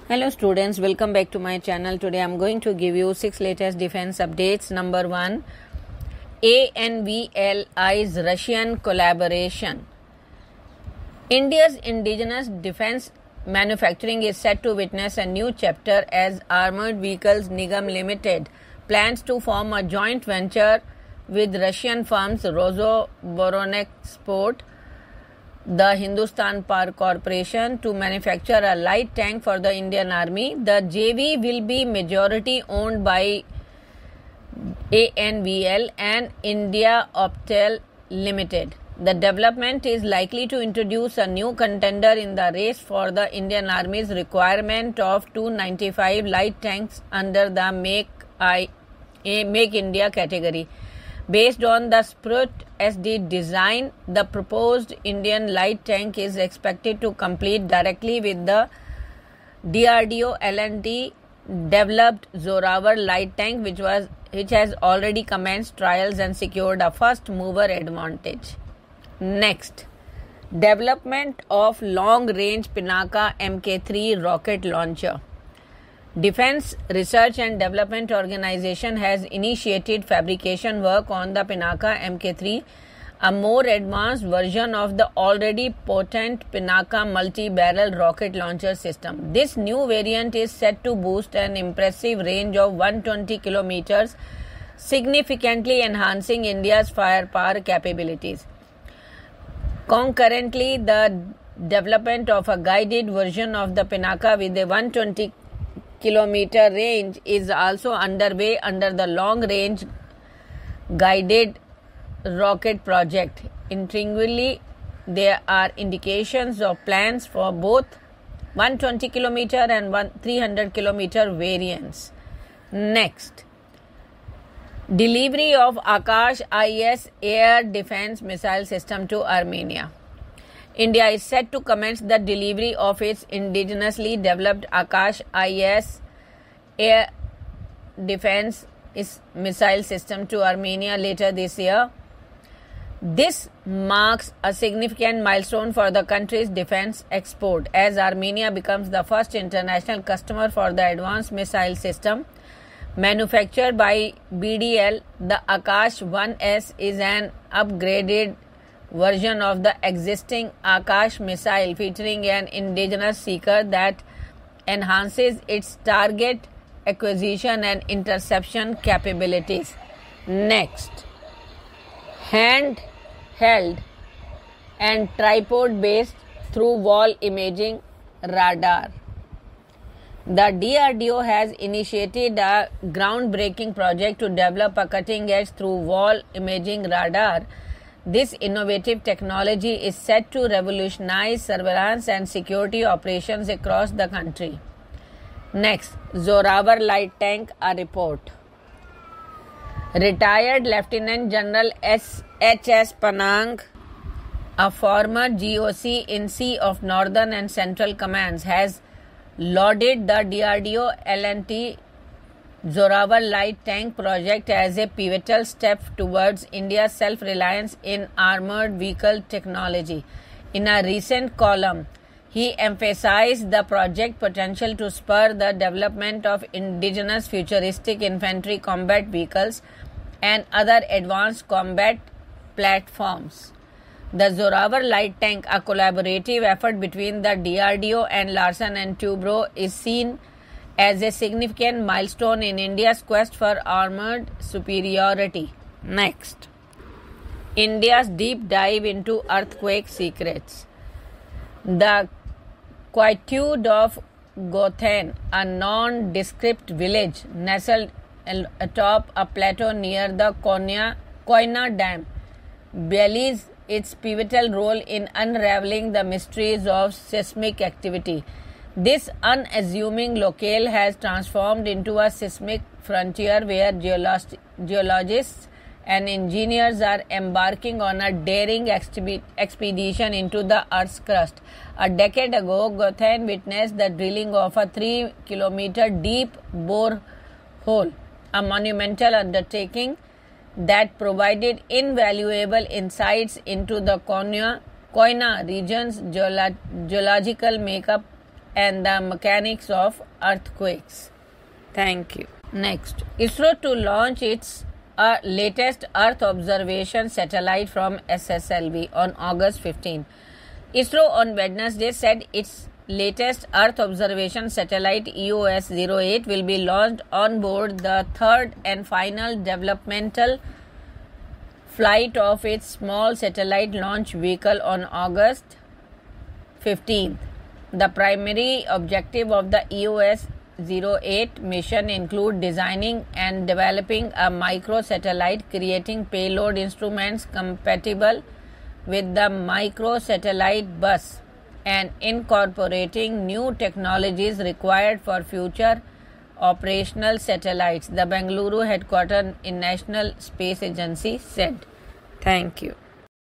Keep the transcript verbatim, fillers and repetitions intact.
Hello students, welcome back to my channel. Today I am going to give you six latest defense updates. Number one, A N V L eyes Russian collaboration. India's indigenous defense manufacturing is set to witness a new chapter as Armored Vehicles Nigam Limited plans to form a joint venture with Russian firms Rosoboronexport, the Hindustan Power Corporation, to manufacture a light tank for the Indian Army. The J V will be majority owned by A N V L and India Optel Limited. The development is likely to introduce a new contender in the race for the Indian Army's requirement of two ninety-five light tanks under the Make, I, Make India category. Based on the Sprut S D design, the proposed Indian light tank is expected to compete directly with the D R D O L and T developed Zorawar light tank, which was which has already commenced trials and secured a first mover advantage. Next, development of long range Pinaka M K three rocket launcher. Defense Research and Development Organization has initiated fabrication work on the Pinaka M K three, a more advanced version of the already potent Pinaka multi-barrel rocket launcher system. This new variant is set to boost an impressive range of one hundred twenty kilometers, significantly enhancing India's firepower capabilities. Concurrently, the development of a guided version of the Pinaka with a one hundred twenty kilometer range is also underway under the long range guided rocket project. Intriguingly, there are indications of plans for both one hundred twenty kilometer and three hundred kilometer variants. Next, delivery of Akash I S air defense missile system to Armenia. India is set to commence the delivery of its indigenously developed Akash I S air defense missile system to Armenia later this year. This marks a significant milestone for the country's defense export, as Armenia becomes the first international customer for the advanced missile system. Manufactured by B D L, the Akash one S is an upgraded version of the existing Akash missile, featuring an indigenous seeker that enhances its target acquisition and interception capabilities. Next, handheld and tripod-based through-wall imaging radar. The D R D O has initiated a groundbreaking project to develop a cutting-edge through-wall imaging radar. This innovative technology is set to revolutionize surveillance and security operations across the country. Next, Zorawar light tank, a report. Retired Lieutenant General S H S Panang, a former G O C in Sea of Northern and Central Commands, has lauded the D R D O L and T Zorawar light tank project as a pivotal step towards India's self-reliance in armored vehicle technology. In a recent column, he emphasized the project potential to spur the development of indigenous futuristic infantry combat vehicles and other advanced combat platforms. The Zorawar light tank, a collaborative effort between the D R D O and Larsen and Toubro, is seen as a significant milestone in India's quest for armored superiority. Next, India's deep dive into earthquake secrets. The quietude of Gothen, a nondescript village nestled atop a plateau near the Konya, Koyna Dam, belies its pivotal role in unraveling the mysteries of seismic activity. This unassuming locale has transformed into a seismic frontier where geolog- geologists and engineers are embarking on a daring exp- expedition into the Earth's crust. A decade ago, Gothen witnessed the drilling of a three kilometer deep borehole, a monumental undertaking that provided invaluable insights into the Konya, Koyna region's geolo- geological makeup and the mechanics of earthquakes. Thank you. Next, ISRO to launch its uh, latest Earth observation satellite from S S L V on August fifteenth. ISRO on Wednesday said its latest Earth observation satellite E O S zero eight will be launched on board the third and final developmental flight of its small satellite launch vehicle on August fifteenth. The primary objective of the E O S zero eight mission include designing and developing a microsatellite, creating payload instruments compatible with the microsatellite bus, and incorporating new technologies required for future operational satellites, the Bengaluru headquarters in National Space Agency said. Thank you.